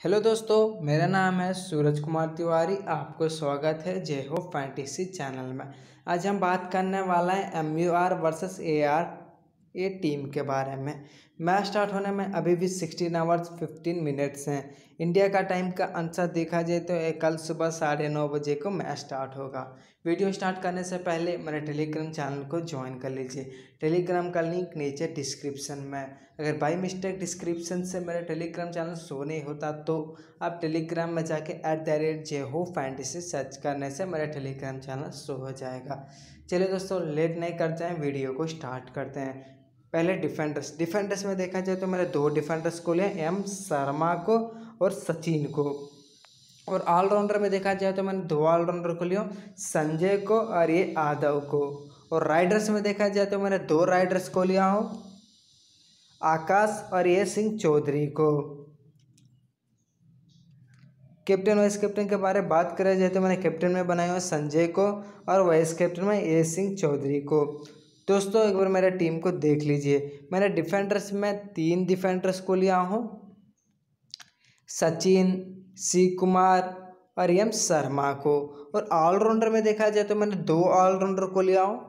Hello दोस्तों, मेरा नाम है सूरज कुमार तिवारी। आपको स्वागत है जय हो फैंटेसी चैनल में। आज हम बात करने वाला है MUR वर्सेस AR ये टीम के बारे में। मैच स्टार्ट होने में अभी भी 16 आवर्स 15 मिनट्स हैं। इंडिया का टाइम का अनुसार देखा जाए तो कल सुबह 9:30 बजे को मैच स्टार्ट होगा। वीडियो स्टार्ट करने से पहले मेरे टेलीग्राम चैनल को ज्वाइन कर लीजिए। टेलीग्राम का लिंक नीचे डिस्क्रिप्शन में। अगर बाई मिस्टेक डिस्क्रिप्शन से मेरा टेलीग्राम चैनल शो नहीं होता तो आप टेलीग्राम में जाके @JHO_FANTASY सर्च करने से मेरा टेलीग्राम चैनल शो हो जाएगा। चलिए दोस्तों, लेट नहीं करते हैं, वीडियो को स्टार्ट करते हैं। पहले डिफेंडर्स में देखा जाए तो मैंने 2 डिफेंडर्स को लिया, M शर्मा को और सचिन को। और ऑलराउंडर में देखा जाए तो मैंने 2 ऑलराउंडर को लिया, संजय को और ये यादव को। और राइडर्स में देखा जाए तो मैंने 2 राइडर्स को लिया हूँ, आकाश और ये सिंह चौधरी को। कैप्टन वाइस कैप्टन के बारे में बात करें जाए तो मैंने कैप्टन में बनाया हुआ संजय को और वाइस कैप्टन में ये सिंह चौधरी को। दोस्तों, एक बार मेरे टीम को देख लीजिए। मैंने डिफेंडर्स में 3 डिफेंडर्स को लिया हूँ, सचिन, शिव कुमार और M शर्मा को। और ऑलराउंडर में देखा जाए तो मैंने 2 ऑलराउंडर को लिया हूँ,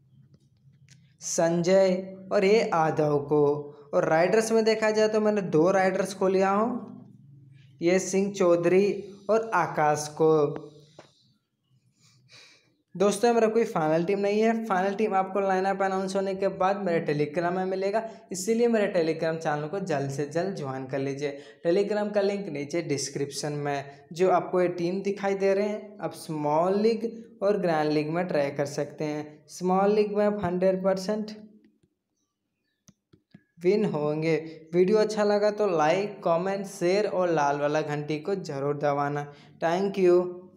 संजय और ये यादव को। और राइडर्स में देखा जाए तो मैंने 2 राइडर्स को लिया हूँ, ये सिंह चौधरी और आकाश को। दोस्तों, मेरा कोई फाइनल टीम नहीं है। फाइनल टीम आपको लाइनअप अनाउंस होने के बाद मेरे टेलीग्राम में मिलेगा, इसीलिए मेरे टेलीग्राम चैनल को जल्द से जल्द ज्वाइन कर लीजिए। टेलीग्राम का लिंक नीचे डिस्क्रिप्शन में। जो आपको ये टीम दिखाई दे रहे हैं, आप स्मॉल लीग और ग्रैंड लीग में ट्राई कर सकते हैं। स्मॉल लीग में आप 100% विन होंगे। वीडियो अच्छा लगा तो लाइक, कमेंट, शेयर और लाल वाला घंटी को ज़रूर दबाना। Thank you.